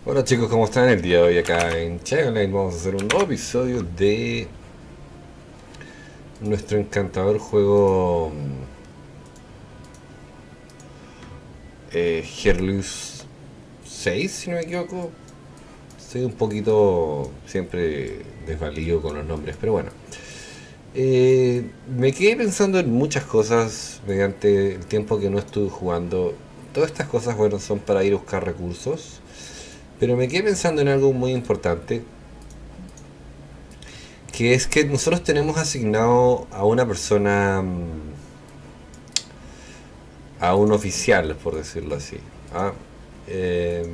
Hola chicos, ¿cómo están? El día de hoy acá en Chai Online vamos a hacer un nuevo episodio de nuestro encantador juego Herlus 6, si no me equivoco. Estoy un poquito siempre desvalido con los nombres, pero bueno. Me quedé pensando en muchas cosas mediante el tiempo que no estuve jugando. Todas estas cosas, bueno, son para ir a buscar recursos. Pero me quedé pensando en algo muy importante, que es que nosotros tenemos asignado a una persona, a un oficial, por decirlo así. ¿Ah? Eh,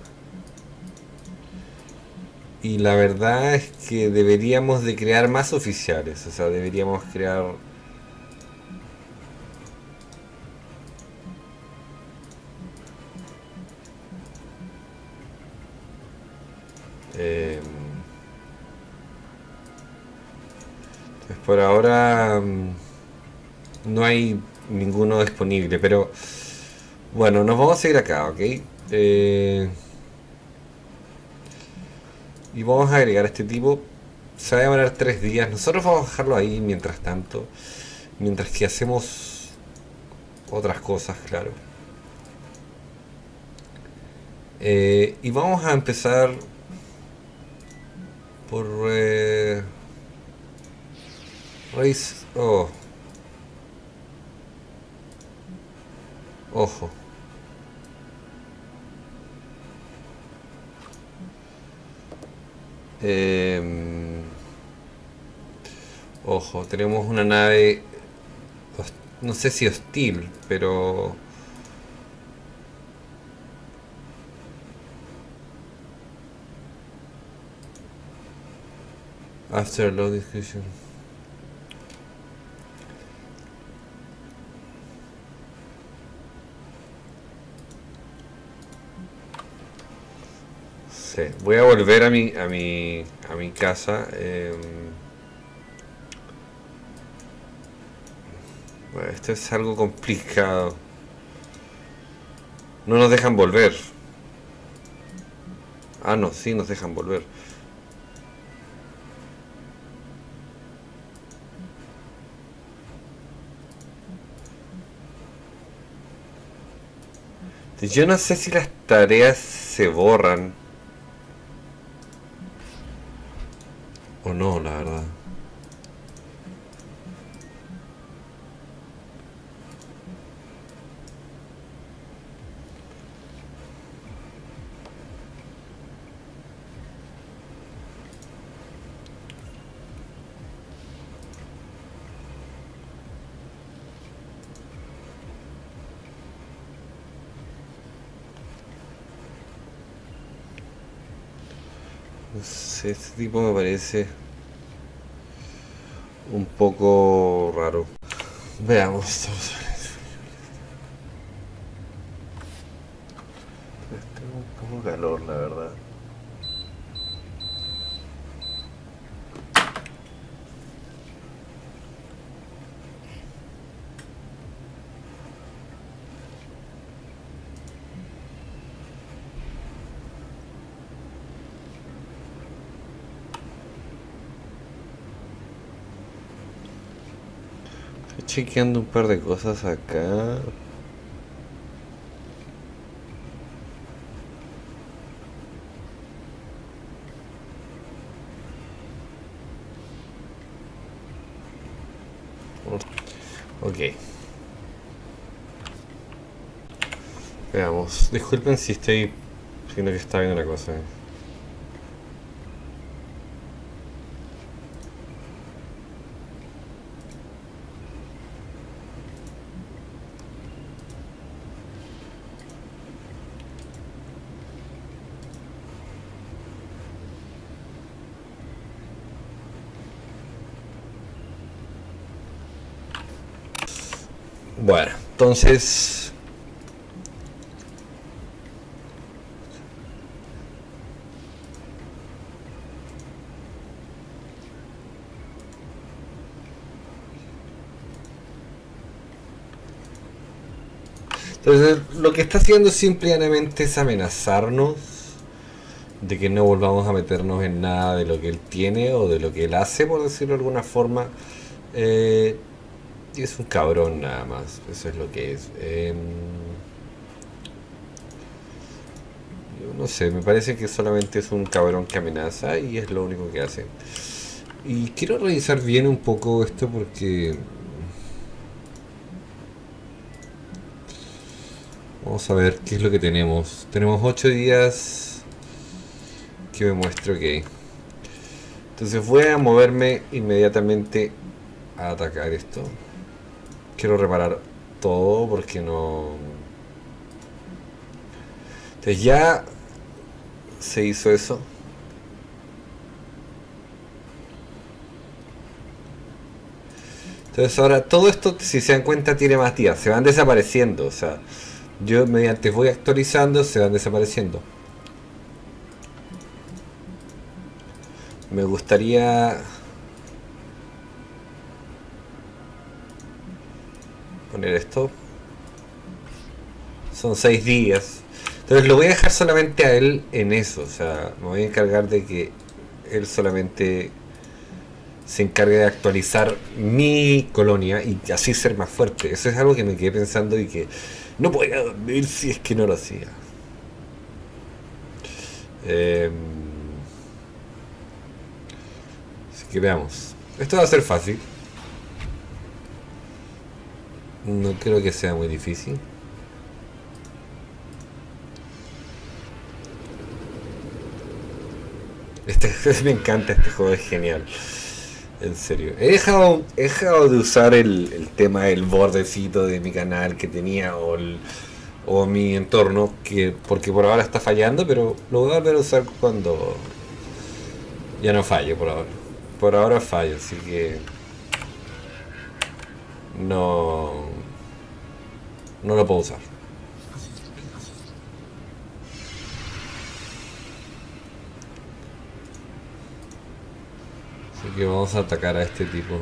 y la verdad es que deberíamos de crear más oficiales, o sea, deberíamos crear... eh, pues por ahora no hay ninguno disponible, pero bueno, nos vamos a ir acá, ¿ok? Eh, y vamos a agregar a este tipo. Se va a demorar 3 días. Nosotros vamos a dejarlo ahí mientras tanto. Mientras que hacemos otras cosas, claro. Y vamos a empezar por... oh, ojo. Eh, ojo, tenemos una nave... No sé si hostil, pero... After low discussion. Sí, voy a volver a mi casa. Bueno, esto es algo complicado. No nos dejan volver. Ah, no, sí nos dejan volver. Yo no sé si las tareas se borran o no, la verdad. No sé, este tipo me parece un poco raro. Veamos. Tengo un poco de calor, la verdad. Estoy chequeando un par de cosas acá. Ok. Veamos. Disculpen si estoy siendo que está viendo una cosa. Bueno, entonces... Entonces, lo que está haciendo simplemente es amenazarnos. de que no volvamos a meternos en nada de lo que él tiene o de lo que él hace, por decirlo de alguna forma. Eh, y es un cabrón nada más, eso es lo que es. Yo no sé, me parece que solamente es un cabrón que amenaza y es lo único que hace. Y quiero revisar bien un poco esto porque... Vamos a ver qué es lo que tenemos. Tenemos 8 días que me muestre, ok. Entonces voy a moverme inmediatamente a atacar esto. Quiero reparar todo porque no... Entonces ya se hizo eso. Entonces ahora todo esto, si se dan cuenta, tiene más días. Se van desapareciendo. O sea, yo mediante voy actualizando, se van desapareciendo. Me gustaría poner esto. Son 6 días. Entonces lo voy a dejar solamente a él en eso. O sea, me voy a encargar de que él solamente se encargue de actualizar mi colonia y así ser más fuerte. Eso es algo que me quedé pensando y que no podía dormir si es que no lo hacía. Así que veamos. Esto va a ser fácil. No creo que sea muy difícil. Me encanta este juego, es genial. En serio. He dejado de usar el tema del bordecito de mi canal que tenía o mi entorno, porque por ahora está fallando, pero lo voy a volver a usar cuando ya no falle por ahora. Por ahora falla, así que no, no lo puedo usar. Así que vamos a atacar a este tipo.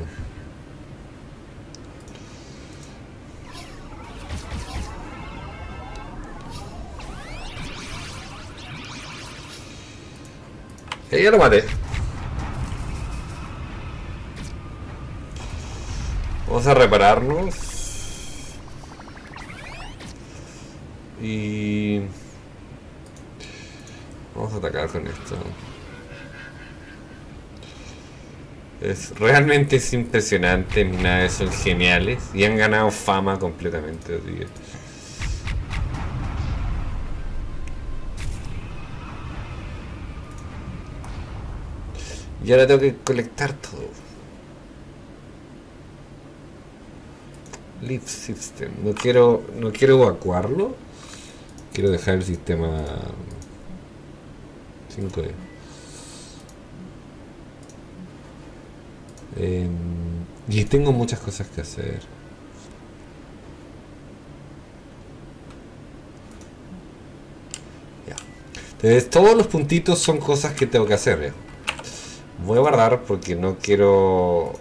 Ya lo maté. Vamos a repararnos. Y... vamos a atacar con esto. Realmente es impresionante, mis naves son geniales y han ganado fama completamente. Así que... y ahora tengo que colectar todo. Leave System. No quiero evacuarlo. Quiero dejar el sistema 5D. Y tengo muchas cosas que hacer. Ya. Entonces todos los puntitos son cosas que tengo que hacer, ¿eh? Voy a guardar porque no quiero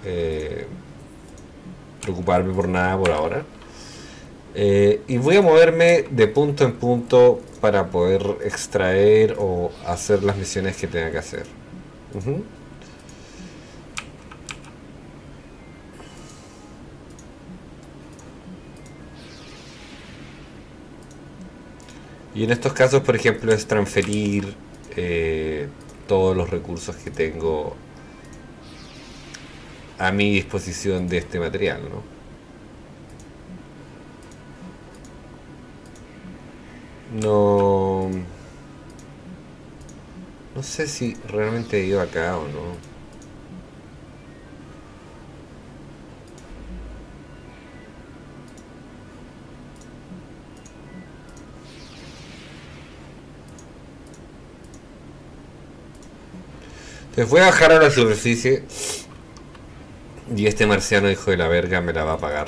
preocuparme por nada por ahora. Y voy a moverme de punto en punto para poder extraer o hacer las misiones que tenga que hacer. Y en estos casos, por ejemplo, es transferir todos los recursos que tengo a mi disposición de este material, ¿no? No... no sé si realmente he ido acá o no. Entonces voy a bajar a la superficie y este marciano hijo de la verga me la va a pagar.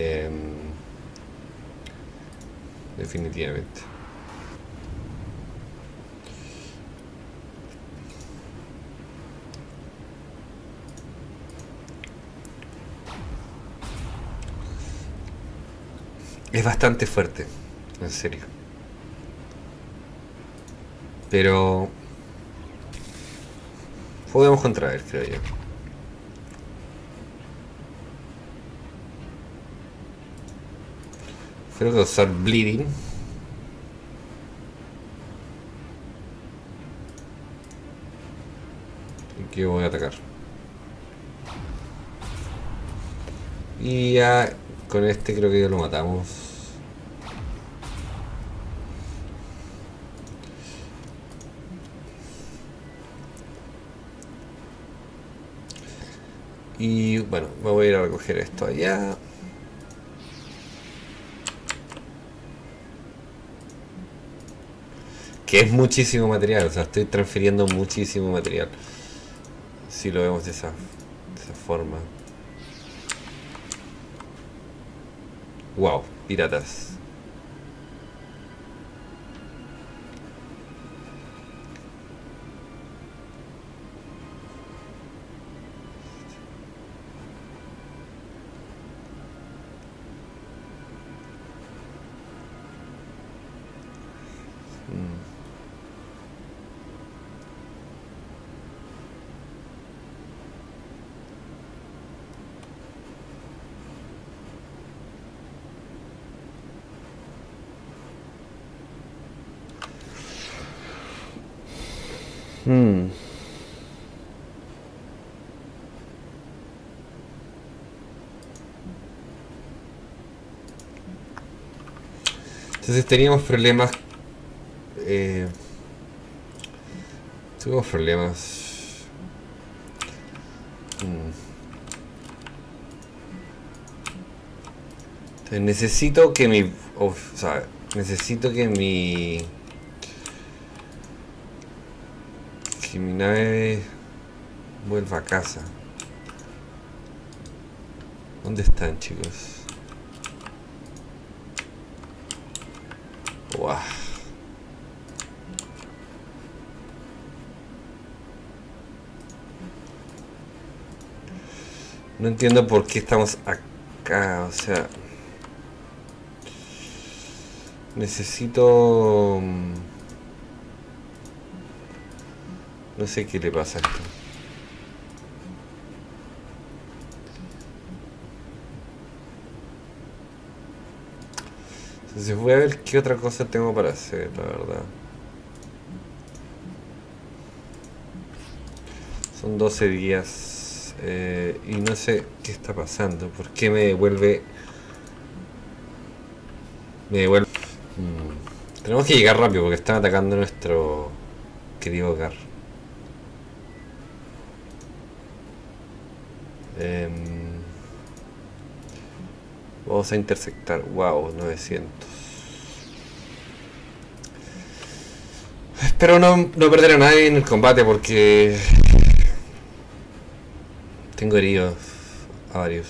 Definitivamente. Es bastante fuerte, en serio. Pero Podemos contraer, creo yo. Creo que usar bleeding. Y que voy a atacar. Y ya con este creo que ya lo matamos. Y bueno, me voy a ir a recoger esto allá. Que es muchísimo material, o sea, estoy transfiriendo muchísimo material. Si lo vemos de esa forma. Wow, piratas. Entonces teníamos problemas. Tuvimos problemas. Entonces necesito que mi. O sea, necesito que mi. Que mi nave vuelva a casa. ¿Dónde están, chicos? Wow. No entiendo por qué estamos acá, o sea... Necesito... No sé qué le pasa a esto. Entonces voy a ver qué otra cosa tengo para hacer, la verdad. Son 12 días y no sé qué está pasando. ¿Por qué me devuelve? Tenemos que llegar rápido porque están atacando nuestro querido hogar. Vamos a intersectar. Wow, 900. Espero no perder a nadie en el combate porque tengo heridos a varios.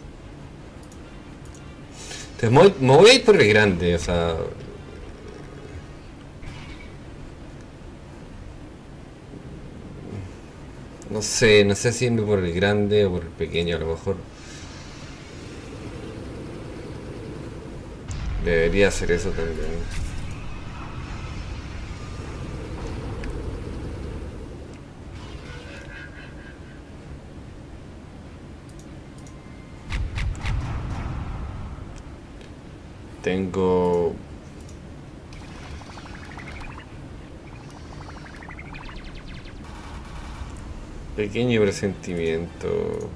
Entonces me voy a ir por el grande, o sea... No sé si irme por el grande o por el pequeño, a lo mejor. Debería hacer eso también. Tengo... pequeño presentimiento.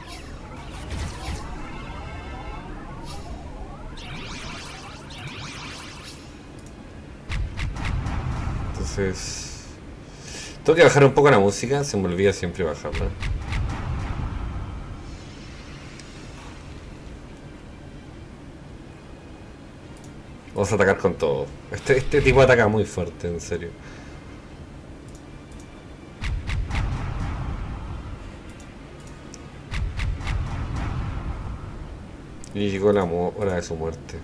Entonces... tengo que bajar un poco la música, se me olvida siempre bajarla. Vamos a atacar con todo. Este tipo ataca muy fuerte, en serio. Y llegó la hora de su muerte.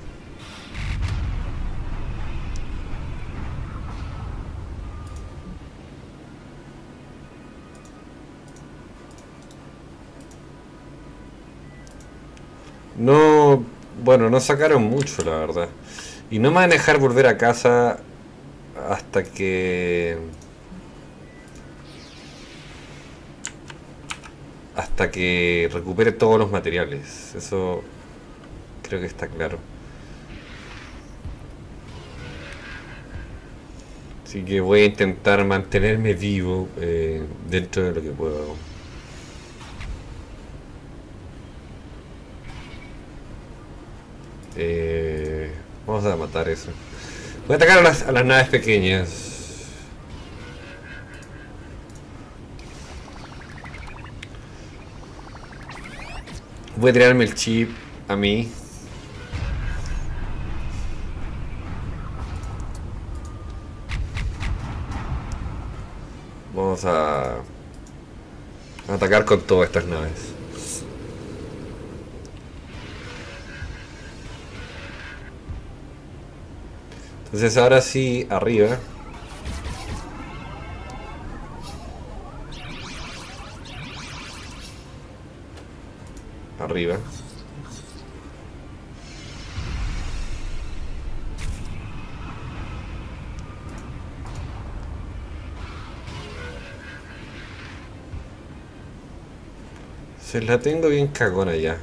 No... bueno, no sacaron mucho, la verdad. Y no me van a dejar volver a casa hasta que... hasta que recupere todos los materiales. Eso creo que está claro. Así que voy a intentar mantenerme vivo dentro de lo que puedo. Vamos a matar eso. Voy a atacar a las naves pequeñas. Voy a tirarme el chip a mí. Vamos a atacar con todas estas naves. Entonces ahora sí, arriba. Arriba. Se la tengo bien cagona ya.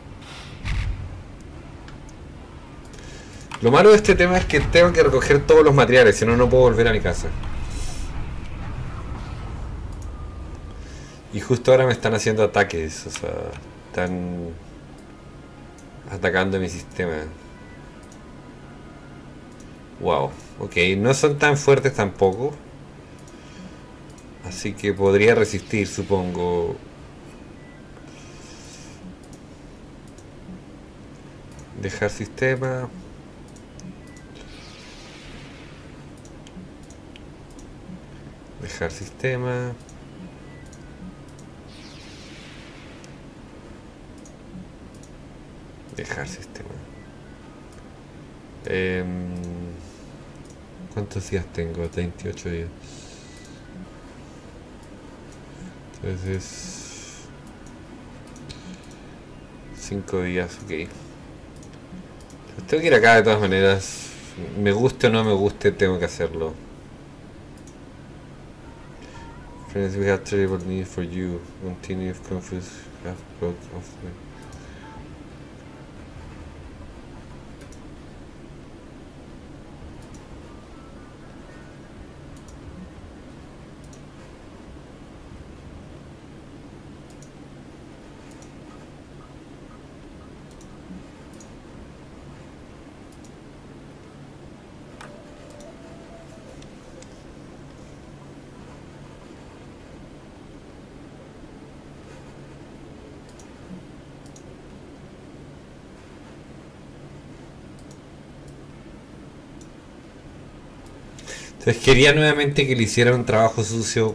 Lo malo de este tema es que tengo que recoger todos los materiales, si no, no puedo volver a mi casa. Y justo ahora me están haciendo ataques, o sea, están atacando mi sistema. Wow, ok, no son tan fuertes tampoco. Así que podría resistir, supongo. Dejar sistema. Dejar sistema. Dejar sistema. ¿Cuántos días tengo? 28 días. Entonces 5 días, ok. Tengo que ir acá de todas maneras. Me guste o no me guste, tengo que hacerlo. Friends, we have terrible need for you. Continue if confused. Have broke off the... Entonces quería nuevamente que le hiciera un trabajo sucio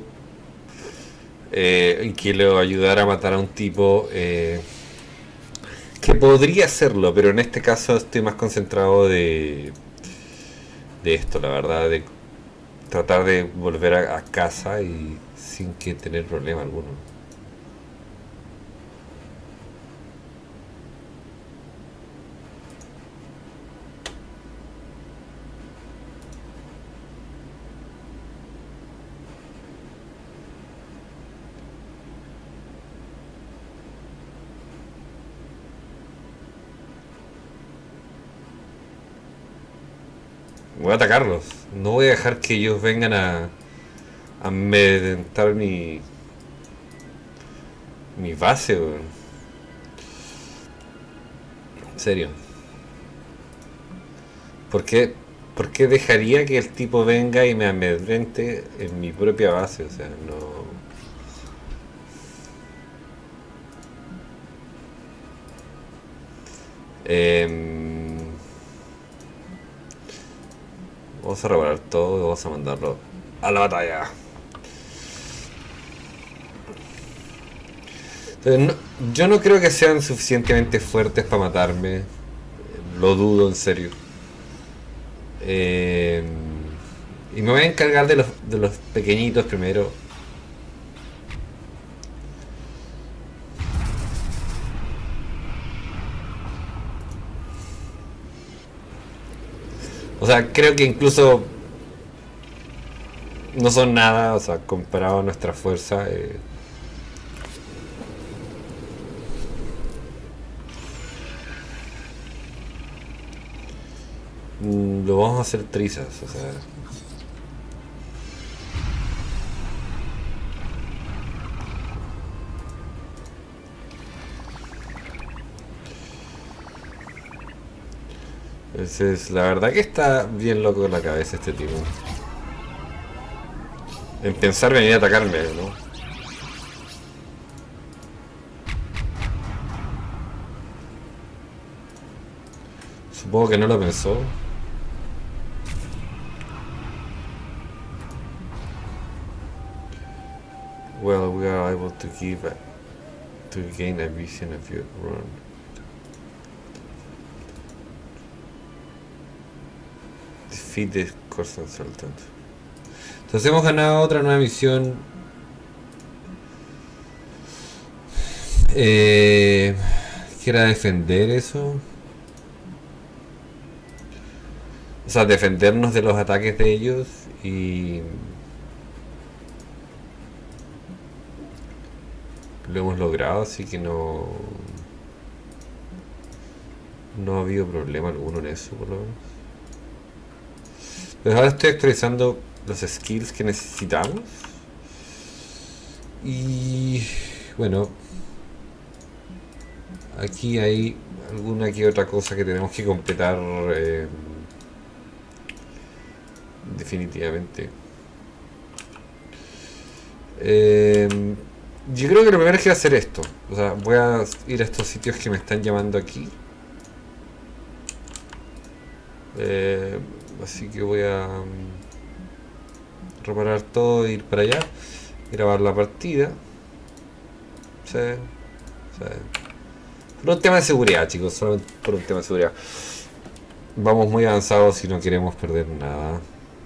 y que lo ayudara a matar a un tipo que podría hacerlo, pero en este caso estoy más concentrado de esto, la verdad, de tratar de volver a casa y sin que tener problema alguno. Voy a atacarlos. No voy a dejar que ellos vengan a amedrentar mi base, weón. En serio. ¿Por qué dejaría que el tipo venga y me amedrente en mi propia base? O sea, no... Vamos a reparar todo y vamos a mandarlo a la batalla. Entonces, yo no creo que sean suficientemente fuertes para matarme. Lo dudo, en serio. Y me voy a encargar de los pequeñitos primero. O sea, creo que incluso no son nada, o sea, comparado a nuestra fuerza. lo vamos a hacer trizas, o sea. Entonces, la verdad que está bien loco en la cabeza este tipo. En pensar venir a atacarme, ¿no? Supongo que no lo pensó. Well, we are able to gain a vision of your run. Defeat the course consultant. Entonces hemos ganado otra nueva misión. Que era defender eso. O sea, defendernos de los ataques de ellos y lo hemos logrado, así que no ha habido problema alguno en eso, por lo menos. Pues ahora estoy actualizando los skills que necesitamos y bueno, aquí hay alguna que otra cosa que tenemos que completar. Definitivamente. Yo creo que lo primero es que voy a hacer esto. O sea, voy a ir a estos sitios que me están llamando aquí. Así que voy a reparar todo e ir para allá. Grabar la partida. Sí. Por un tema de seguridad, chicos. Solamente por un tema de seguridad. Vamos muy avanzados y no queremos perder nada.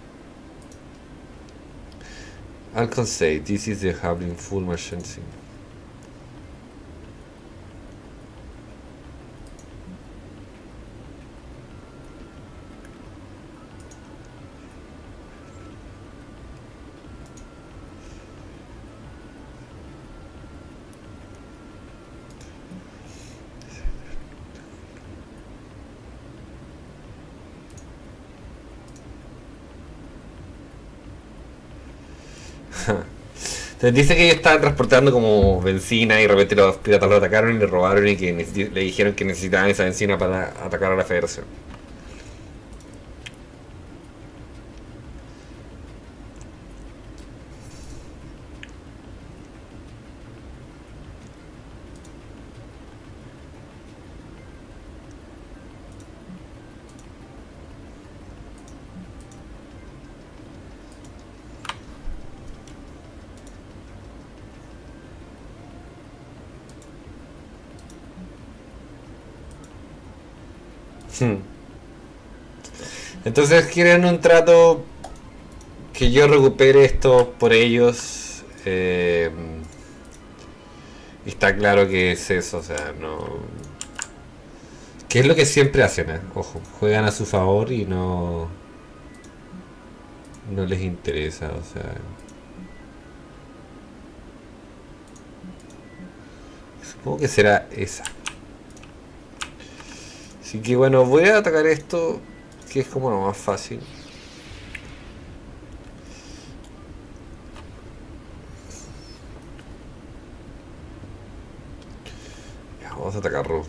Halcyon say this is the hub in full emergency. Entonces dice que ellos estaban transportando como benzina y de repente los piratas lo atacaron y le robaron y que le dijeron que necesitaban esa benzina para atacar a la Federación. Entonces quieren un trato que yo recupere esto por ellos. Y está claro que es eso, o sea, no. Que es lo que siempre hacen, ojo, juegan a su favor y no les interesa, o sea. Supongo que será esa. Así que bueno, voy a atacar esto, que es como lo más fácil. Ya, vamos a atacarlo.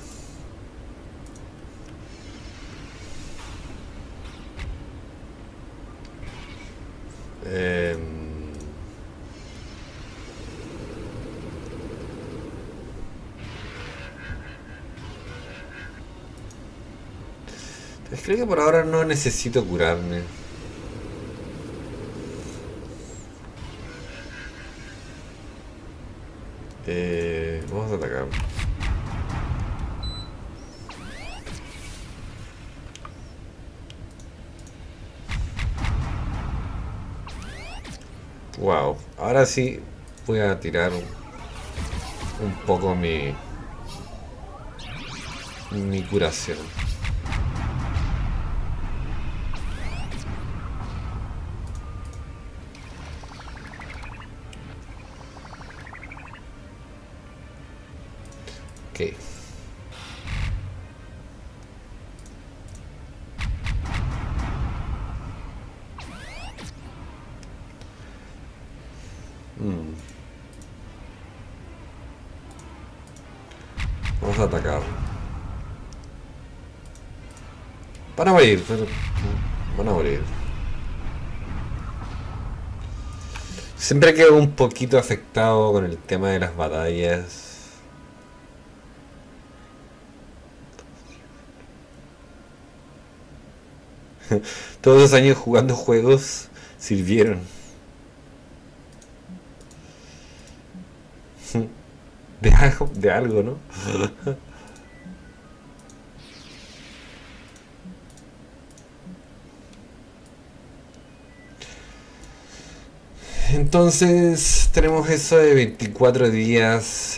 Creo que por ahora no necesito curarme. Vamos a atacar. Wow, ahora sí voy a tirar un poco mi curación. Ok. Mm. Vamos a atacar. Van a morir, pero van a morir. Siempre quedo un poquito afectado con el tema de las batallas. Todos esos años jugando juegos sirvieron. De algo, ¿no? Entonces tenemos eso de 24 días.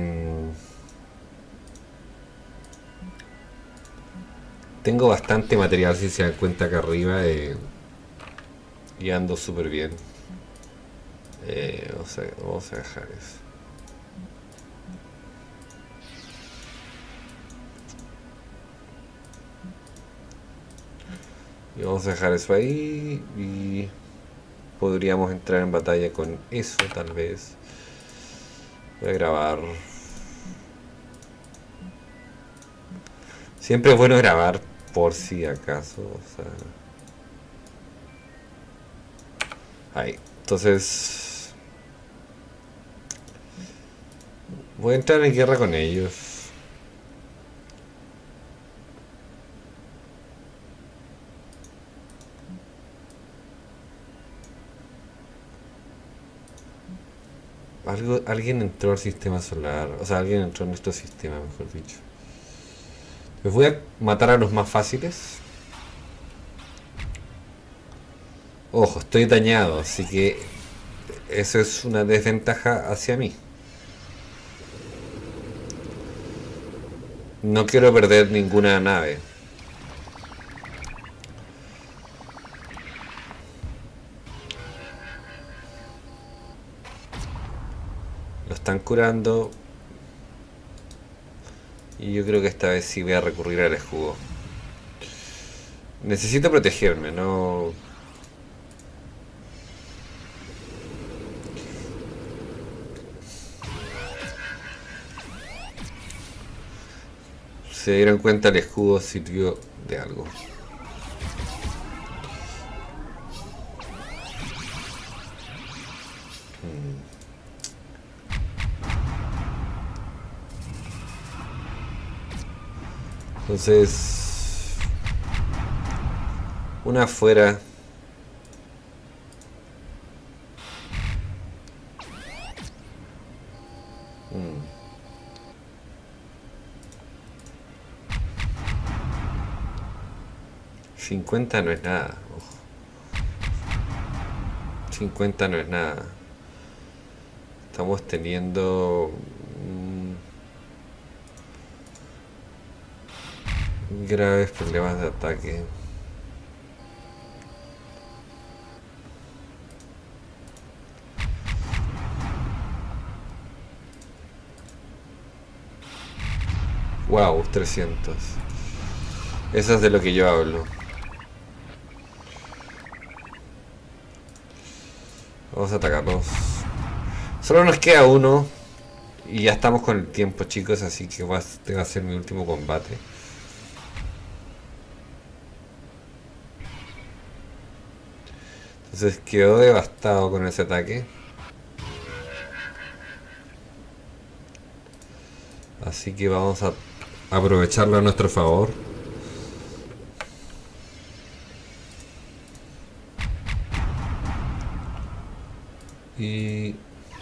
Tengo bastante material, si se dan cuenta acá arriba. Y ando súper bien. Vamos a dejar eso. Y vamos a dejar eso ahí. Y podríamos entrar en batalla con eso, tal vez. Voy a grabar. Siempre es bueno grabar por si acaso. O sea. Ahí. Entonces. Voy a entrar en guerra con ellos. Alguien entró al sistema solar. O sea, alguien entró en nuestro sistema, mejor dicho. Les voy a matar a los más fáciles. Ojo, estoy dañado, así que eso es una desventaja hacia mí. No quiero perder ninguna nave. Lo están curando. Y yo creo que esta vez sí voy a recurrir al escudo. Necesito protegerme, no... Se dieron cuenta, el escudo sirvió de algo. Entonces, una afuera. 50 no es nada. Ojo. 50 no es nada. Estamos teniendo graves problemas de ataque. Wow, 300. Eso es de lo que yo hablo. Vamos a atacarlos. Solo nos queda uno. Y ya estamos con el tiempo, chicos. Así que este va a ser mi último combate. Entonces quedó devastado con ese ataque. Así que vamos a aprovecharlo a nuestro favor. Y...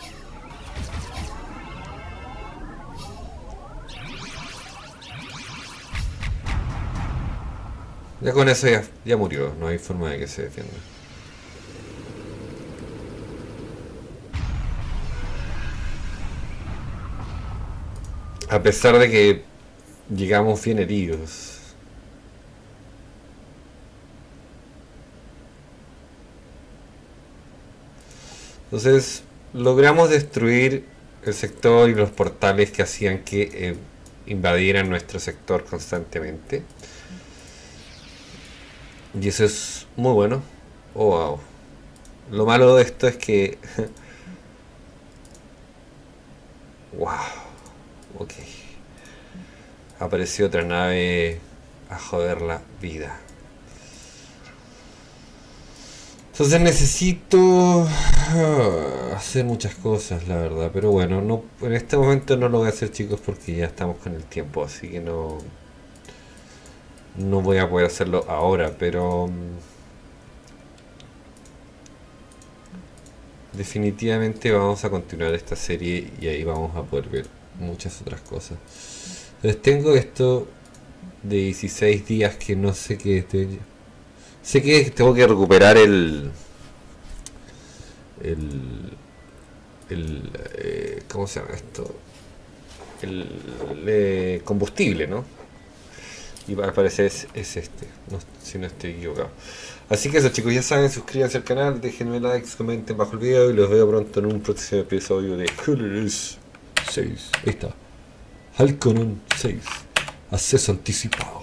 ya con eso ya murió. No hay forma de que se defienda. A pesar de que llegamos bien heridos. Entonces logramos destruir el sector y los portales que hacían que invadieran nuestro sector constantemente. Y eso es muy bueno. Oh, wow. Lo malo de esto es que Wow. Ok. Apareció otra nave a joder la vida. Entonces necesito hacer muchas cosas, la verdad. Pero bueno, no, en este momento no lo voy a hacer, chicos, porque ya estamos con el tiempo. Así que no voy a poder hacerlo ahora. Pero definitivamente vamos a continuar esta serie y ahí vamos a poder ver muchas otras cosas. Entonces tengo esto de 16 días que no sé qué es. Sé que tengo que recuperar el ¿cómo se llama esto? El combustible, ¿no? Y al parecer es este, no, si no estoy equivocado. Así que eso, chicos, ya saben, suscríbanse al canal, déjenme likes, comenten bajo el video y los veo pronto en un próximo episodio de Halcyon 6. Ahí está. Halcyon 6. Acceso anticipado.